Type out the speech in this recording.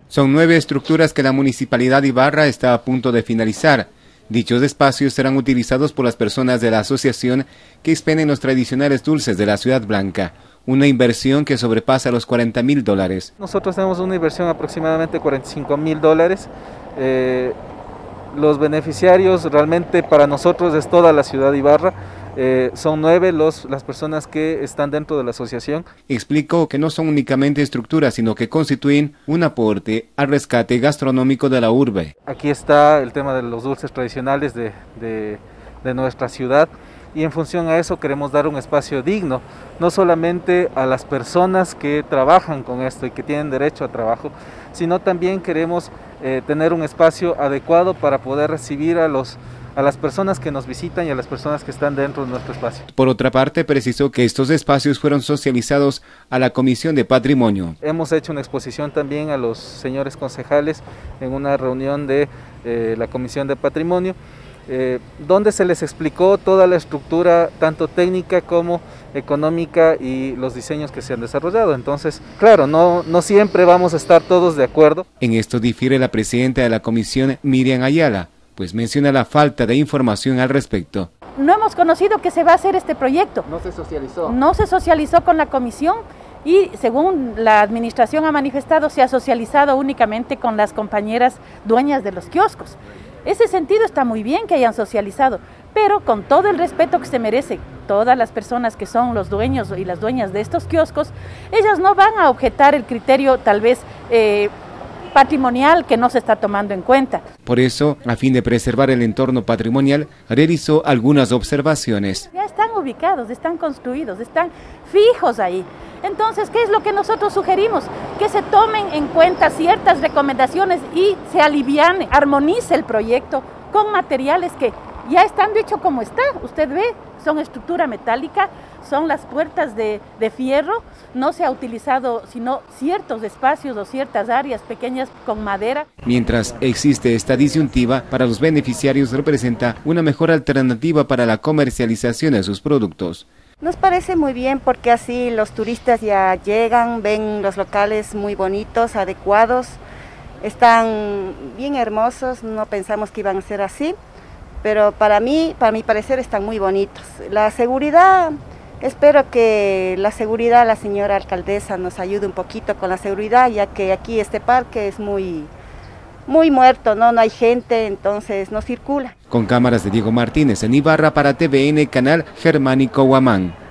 Son 9 estructuras que la Municipalidad de Ibarra está a punto de finalizar. Dichos espacios serán utilizados por las personas de la asociación que expenden los tradicionales dulces de la Ciudad Blanca, una inversión que sobrepasa los $40.000. Nosotros tenemos una inversión aproximadamente $45.000. Los beneficiarios realmente para nosotros es toda la ciudad de Ibarra. Son 9 las personas que están dentro de la asociación. Explicó que no son únicamente estructuras, sino que constituyen un aporte al rescate gastronómico de la urbe. Aquí está el tema de los dulces tradicionales de nuestra ciudad, y en función a eso queremos dar un espacio digno, no solamente a las personas que trabajan con esto y que tienen derecho a trabajo, sino también queremos tener un espacio adecuado para poder recibir a las personas que nos visitan y a las personas que están dentro de nuestro espacio. Por otra parte, precisó que estos espacios fueron socializados a la Comisión de Patrimonio. Hemos hecho una exposición también a los señores concejales en una reunión de la Comisión de Patrimonio, donde se les explicó toda la estructura, tanto técnica como económica, y los diseños que se han desarrollado. Entonces, claro, no siempre vamos a estar todos de acuerdo. En esto difiere la presidenta de la comisión, Miriam Ayala, pues menciona la falta de información al respecto. No hemos conocido que se va a hacer este proyecto. No se socializó. No se socializó con la comisión y, según la administración ha manifestado, se ha socializado únicamente con las compañeras dueñas de los kioscos. Ese sentido está muy bien que hayan socializado, pero con todo el respeto que se merece todas las personas que son los dueños y las dueñas de estos kioscos, ellas no van a objetar el criterio tal vez patrimonial que no se está tomando en cuenta. Por eso, a fin de preservar el entorno patrimonial, realizó algunas observaciones. Ya están ubicados, están construidos, están fijos ahí. Entonces, ¿qué es lo que nosotros sugerimos? Que se tomen en cuenta ciertas recomendaciones y se aliviane, armonice el proyecto con materiales que ya están hechos como está. Usted ve, son estructura metálica, son las puertas de fierro, no se ha utilizado sino ciertos espacios o ciertas áreas pequeñas con madera. Mientras existe esta disyuntiva, para los beneficiarios representa una mejor alternativa para la comercialización de sus productos. Nos parece muy bien porque así los turistas ya llegan, ven los locales muy bonitos, adecuados, están bien hermosos, no pensamos que iban a ser así, pero para mi parecer están muy bonitos. La seguridad, espero que la señora alcaldesa nos ayude un poquito con la seguridad, ya que aquí este parque es muy muerto, no hay gente, entonces no circula. Con cámaras de Diego Martínez en Ibarra para TVN, Canal Germánico Huamán.